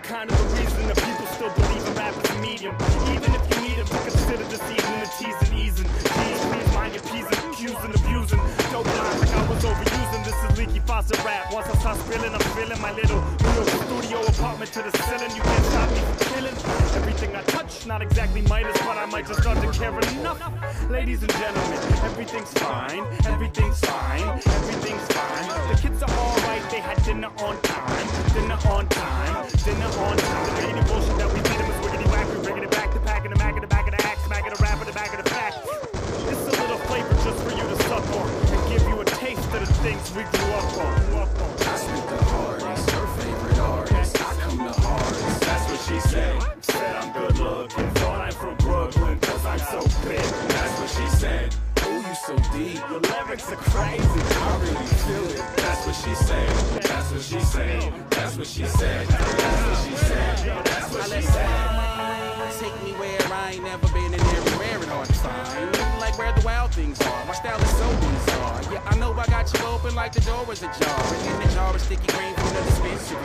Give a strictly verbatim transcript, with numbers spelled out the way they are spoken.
kind of the reason that people still believe in rap as a medium. Even if you need it, to consider this evening the T's and E's and G's. Please mind your P's and Q's and abusing. Dope lines like I was overusing. This is leaky faucet rap. Once I start spilling, I'm filling my little real studio apartment to the ceiling. You can't stop me from killing everything I touch. Not exactly Midas, but I might just start to care enough. Ladies and gentlemen, everything's fine. Everything's fine. Everything's fine. The kids are alright. They had dinner on time. Dinner on time. Dinner on time. The lady bullshit that we feed them is wiggity whack. We bringing it back to pack in the back of the back of the axe, back of the rap in the back of the fact. It's a little flavor just for you to suck on and give you a taste of the things we grew up on. I spit the hardest, her favorite artist. I come the hardest, that's what she said. Said I'm good looking, thought I'm from Brooklyn, cause I'm so big. That's what she said. Oh, you so deep. Your lyrics are crazy. I really feel it. That's what she said. That's what she said. That's what she said. That's what she said. That's what she said. Take me where I ain't never been and everywhere and hard to find. Like where the wild things are. My style is so bizarre. Yeah, I know I got you open like the door was ajar. And in the jar of sticky green from the dispensary.